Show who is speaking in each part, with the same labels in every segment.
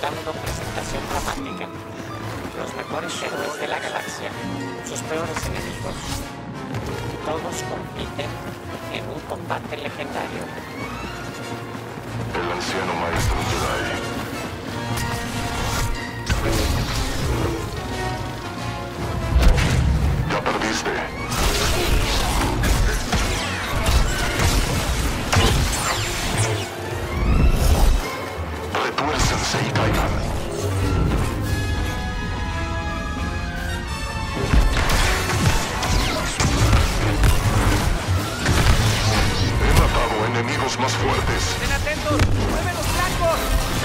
Speaker 1: dando presentación dramática. Los mejores héroes de la galaxia, sus peores enemigos. Todos compiten en un combate legendario.
Speaker 2: El anciano maestro Jedi. Ya perdiste. Retuércense y caigan. He matado enemigos más fuertes.
Speaker 3: ¡Estén atentos! ¡Mueve los blancos!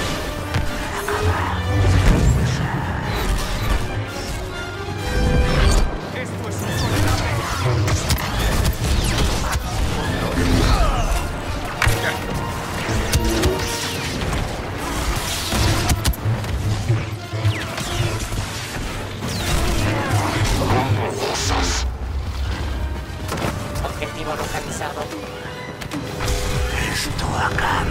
Speaker 3: ¡Esto es intolerable!
Speaker 2: ¿Cómo osas?
Speaker 1: Objetivo localizado.
Speaker 4: Esto acaba.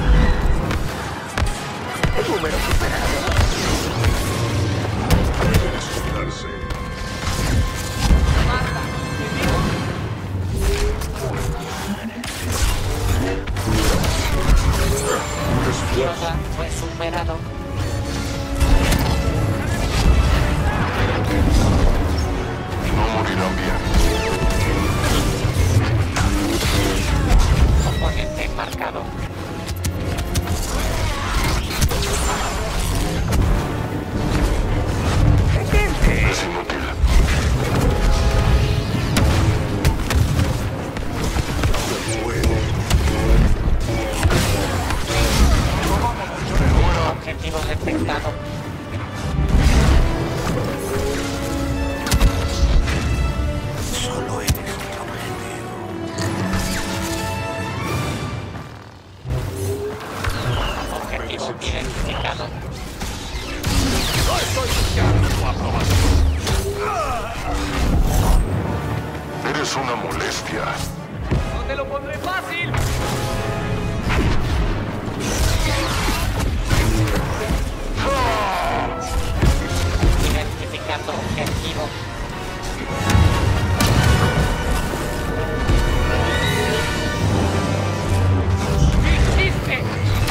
Speaker 4: Número superado.
Speaker 2: Deben asustarse.
Speaker 3: ¡Marta!
Speaker 1: Yoda fue superado.
Speaker 2: No morirán bien.
Speaker 1: Oponente marcado.
Speaker 2: Es inútil.
Speaker 1: Objetivo detectado.
Speaker 4: Solo eres mi objetivo.
Speaker 1: Objetivo identificado.
Speaker 2: Eres una molestia.
Speaker 3: ¡No te lo pondré fácil!
Speaker 1: Identificando objetivo.
Speaker 3: ¡Qué hiciste!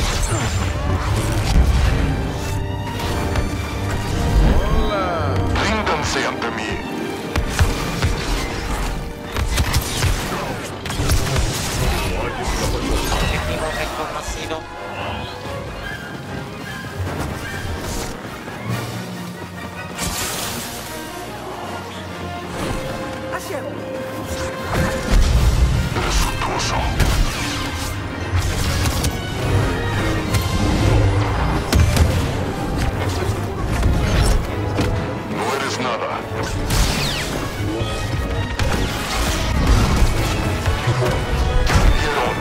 Speaker 2: Ríndanse ante mí.
Speaker 1: Objetivo reconocido.
Speaker 2: Eres suntuoso. No eres nada. Vieron.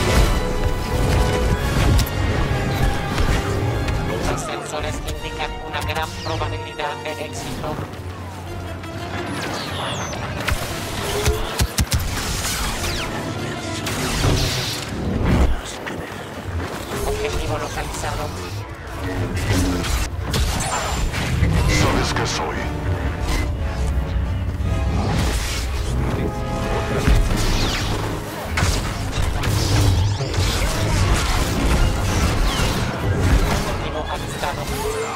Speaker 1: Los sensores indican una gran probabilidad de éxito. Objetivo localizado.
Speaker 2: ¿Sabes qué soy?
Speaker 1: Objetivo avistado.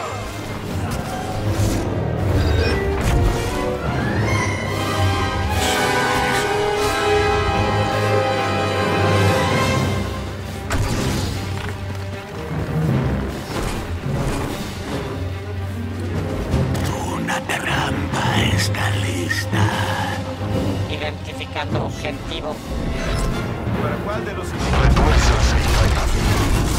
Speaker 4: Una trampa está lista.
Speaker 1: Identificando objetivo.
Speaker 3: ¿Para cuál de los
Speaker 2: Retuércense y caigan.